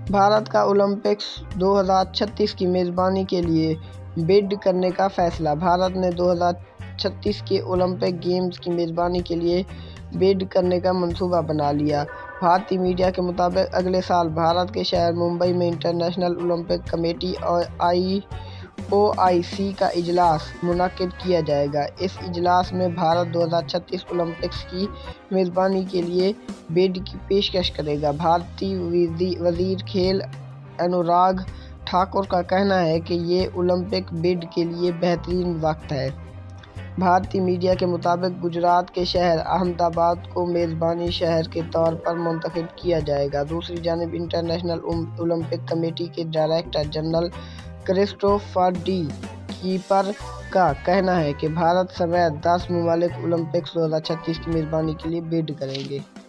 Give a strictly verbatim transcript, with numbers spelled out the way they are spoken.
بھارت کا اولمپکس دو ہزار چھتیس کی میزبانی کے لیے بڈ کرنے کا فیصلہ۔ بھارت نے دو ہزار چھتیس کے اولمپک گیمز کی میزبانی کے لیے بڈ کرنے کا منصوبہ بنا لیا ہے۔ بھارتی میڈیا کے مطابق اگلے سال بھارت کے شہر ممبئی میں انٹرنیشنل اولمپک کمیٹی اور آئی او آئی سی کا اجلاس منعقد کیا جائے گا۔ اس اجلاس میں بھارت دو ہزار چھتیس اولمپکس کی میزبانی کے لیے بڈ کی پیشکش کرے گا۔ بھارتی وزیر کھیل انوراگ ٹھاکر کا کہنا ہے کہ یہ اولمپک بڈ کے لیے بہترین وقت ہے۔ بھارتی میڈیا کے مطابق گجرات کے شہر احمد آباد کو میزبانی شہر کے طور پر منتخب کیا جائے گا۔ دوسری جانب انٹرنیشنل اولمپک کمیٹی کے director general Christopher de Kepper کا کہنا ہے کہ بھارت سمیت دس ممالک اولمپکس دو ہزار چھتیس کی میزبانی کے لیے بڈ کریں گے۔